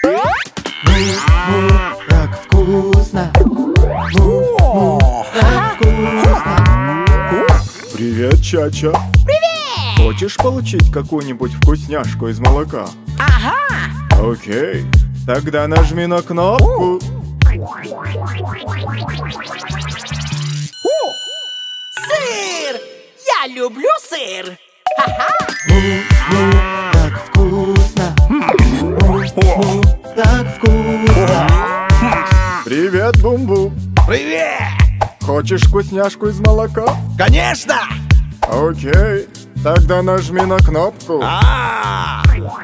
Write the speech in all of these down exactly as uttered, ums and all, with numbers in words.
Му-му, так вкусно. Му-му, так вкусно. Привет, Чача. Привет! Хочешь получить какую-нибудь вкусняшку из молока? Ага! Окей, тогда нажми на кнопку. Сыр! Я люблю сыр! Ха-ха! Му-му, так вкусно. Му-му, так вкусно. Привет, Бум-Бум. Привет! Хочешь вкусняшку из молока? Конечно! Окей, тогда нажми на кнопку. А!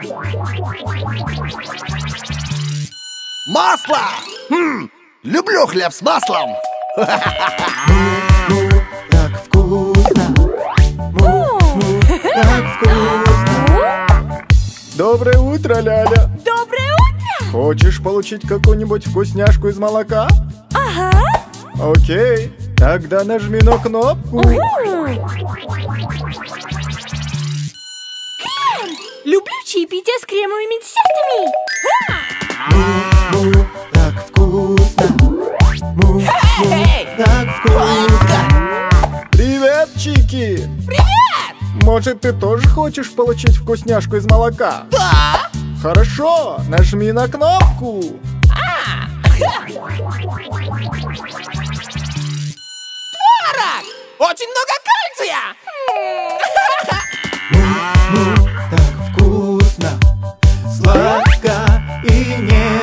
Масло! Хм, люблю хлеб с маслом! Му-му, так вкусно. Му-му, так вкусно. Доброе утро, Ляля. Доброе утро! Хочешь получить какую-нибудь вкусняшку из молока? Ага! Окей, тогда нажми на кнопку. Люблю чаепитие с кремовыми десертами! Му-му, так вкусно. Му-му, так вкусно. Привет, Чики. Привет! Может, ты тоже хочешь получить вкусняшку из молока? Да! Хорошо, нажми на кнопку. Творог! Очень много кальция! Му-му, так вкусно. Сладко и нежно.